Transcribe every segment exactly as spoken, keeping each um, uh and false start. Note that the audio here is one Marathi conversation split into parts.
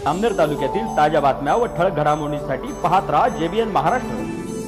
जामनेर तालुक्यातील ताज्या बातम्या व ठळक घडामोडींसाठी पाहत राहा जेबीएन महाराष्ट्र।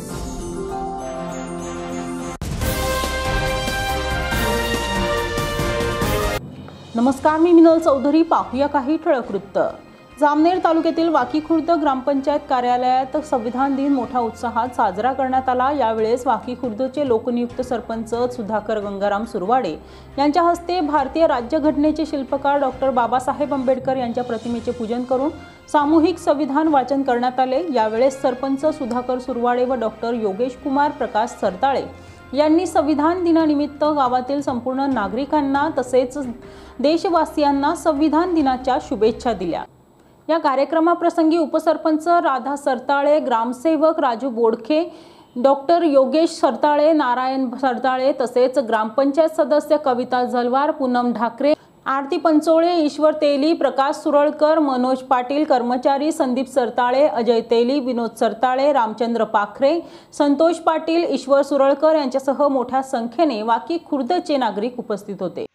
नमस्कार, मी मिनल चौधरी। पाहूया काही ठळक वृत्त। जामनेर तालुक्यातील वाकी खुर्द ग्रामपंचायत कार्यालयात संविधान दिन मोठ्या उत्साहात साजरा करण्यात आला। यावेळेस वाकी खुर्दचे लोकनियुक्त सरपंच सुधाकर गंगाराम सुरवाडे यांच्या हस्ते भारतीय राज्यघटनेचे शिल्पकार डॉक्टर बाबासाहेब आंबेडकर यांच्या प्रतिमेचे पूजन करून सामूहिक संविधान वाचन करण्यात आले। यावेळेस सरपंच सुधाकर सुरवाडे व डॉक्टर योगेश कुमार प्रकाश सरताळे यांनी संविधान दिनानिमित्त गावातील संपूर्ण नागरिकांना तसेच देशवासियांना संविधान दिनाच्या शुभेच्छा दिल्या। या कार्यक्रमाप्रसंगी उपसरपंच राधा सरताळे, ग्रामसेवक राजू बोडखे, डॉक्टर योगेश सरताळे, नारायण सरताळे तसेच ग्रामपंचायत सदस्य कविता जलवार, पूनम ढाकरे, आरती पंचोळे, ईश्वर तेली, प्रकाश सुरळकर, मनोज पाटील, कर्मचारी संदीप सरताळे, अजय तेली, विनोद सरताळे, रामचंद्र पाखरे, संतोष पाटील, ईश्वर सुरळकर यांच्यासह मोठ्या संख्येने वाकी खुर्दचे नागरिक उपस्थित होते।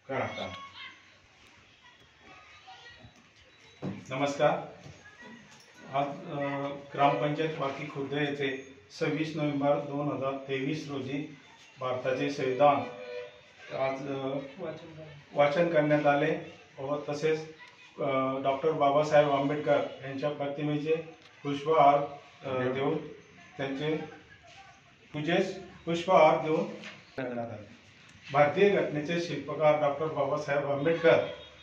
नमस्कार। आज ग्रामपंचायत वाकी खुर्द येथे सव्वीस नोव्हेंबर दोन हजार तेवीस रोजी भारताचे संविधान आज वाचन करण्यात आले व तसेच डॉक्टर बाबासाहेब आंबेडकर यांच्या प्रतिमेचे पुष्पहार देऊन त्यांचे पूजेस पुष्पहार देऊन करण्यात आले। भारतीय घटनेचे शिल्पकार डॉक्टर बाबासाहेब आंबेडकर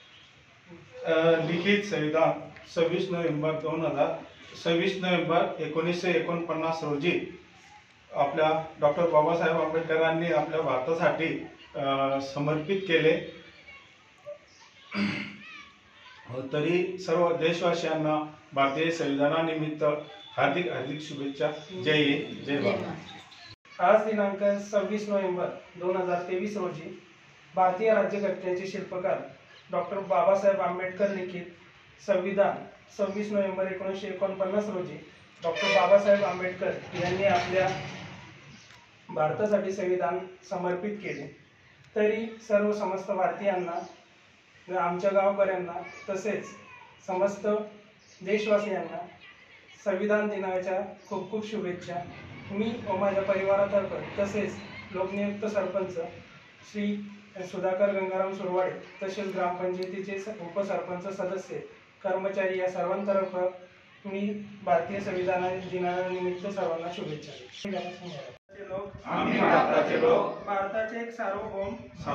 लिखित संविधान सव्वीस नोव्हेंबर दोन हजार सव्वीस नोव्हेंबर एकोणीसशे एकोणपन्नास रोजी आपल्या डॉक्टर बाबासाहेब आंबेडकरांनी आपल्या भारतासाठी समर्पित केले। तरी सर्व देशवासियांना भारतीय संविधानानिमित्त हार्दिक हार्दिक शुभेच्छा। जय हिंद, जय भारत। आज दिनांक सव्वीस नोव्हेंबर दोन हजार तेवीस रोजी भारतीय राज्यघटनेचे शिल्पकार डॉक्टर बाबासाहेब आंबेडकर लिखित संविधान सव्वीस नोव्हेंबर एकोणीसशे एकोणपन्नास रोजी डॉक्टर बाबासाहेब आंबेडकर यांनी आपल्या भारतासाठी संविधान समर्पित केले। तरी सर्व समस्त भारतीयांना, आमच्या गावकऱ्यांना तसेच समस्त देशवासियांना संविधान दिनाच्या खूप खूप शुभेच्छा। मी व माझ्या परिवारातर्फे तसेच लोकनियुक्त सरपंच श्री सुधाकर गंगाराम सुरवाडे तसेच ग्रामपंचायतीचे उपसरपंच सदस्य, कर्मचारी या सर्वांतर्फे मी भारतीय संविधान दिनानिमित्त सर्वांना शुभेच्छा। लोक आम्ही भारताचे लोक भारताचे एक सार्वभौम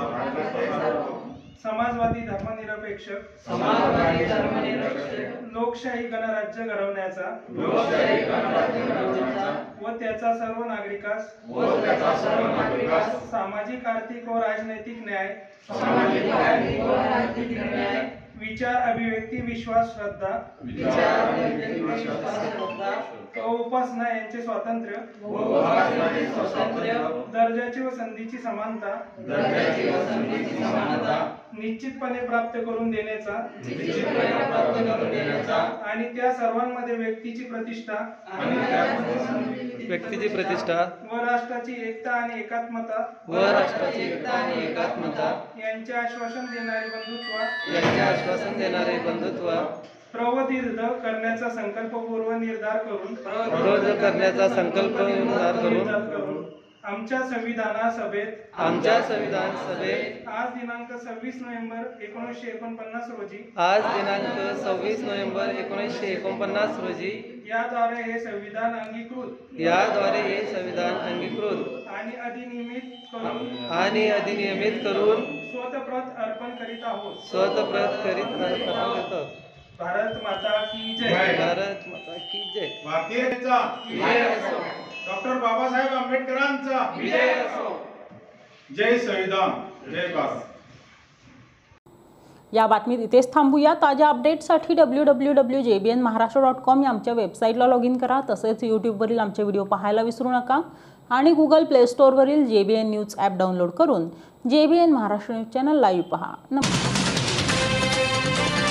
समाजवादी धर्मनिरपेक्ष समाजवादी धर्मनिरपेक्ष लोकशाही गणराज्य घडवण्याचा लोकशाही गणराज्य घडवण्याचा व त्याचा सर्व नागरिकास व त्याचा सर्व नागरिकास सामाजिक, आर्थिक व राजनैतिक न्याय सामाजिक, आर्थिक व राजनैतिक न्याय विचार, अभिव्यक्ती, विश्वास, श्रद्धा विचार, अभिव्यक्ती, विश्वास, श्रद्धा व उपासना यांचे स्वातंत्र्य व उपासना यांचे स्वातंत्र्य दर्जाची व संधीची समानता दर्जाची व संधीची समानता निश्चितपणे प्राप्त करून देण्याचा निश्चितपणे प्राप्त करून देण्याचा आणि त्या सर्वांमध्ये व्यक्तीची प्रतिष्ठा आणि त्या व्यक्तीची प्रतिष्ठा व राष्ट्राची एकता आणि एकात्मता व राष्ट्राची एकता आणि एकात्मता यांचे आश्वासन देणारे बंधुत्व यांचे आश्वासन देणारे बंधुत्व प्रवदीर्घ करण्याचा संकल्पपूर्व निर्धार करून प्रवदीर्घ करण्याचा संकल्प निर्धार करून आमच्या संविधान सभेत आमच्या संविधान सभेत आज दिनांक सव्वीस नोव्हेंबर एकोणीसशे एकोणपन्नास रोजी आज दिनांक सव्वीस नोव्हेंबर एकोणीसशे एकोणपन्नास रोजी याद्वारे हे संविधान अंगीकृत याद्वारे हे संविधान अंगीकृत आणि अधिनियमित करून आणि अधिनियमित करून स्वतःप्रत अर्पण करीत आहोत स्वतःप्रत करीत आहोत। भारत माता की जय। भारत माता की जय। भारतीयचा विजय असो, डॉक्टर बाबासाहेब आंबेडकरांचा विजय असो। जय संविधान, जय भारत। या बातमीत इथेच थांबूया। ताज्या अपडेट्ससाठी W W W dot J B N Maharashtra dot com या आमच्या वेबसाईटला लॉग इन करा। तसेच यूट्यूबवरील आमचे व्हिडिओ पाहायला विसरू नका आणि गुगल प्ले स्टोअरवरील J B N news app download करून J B N Maharashtra news channel live पहा। नमस्कार।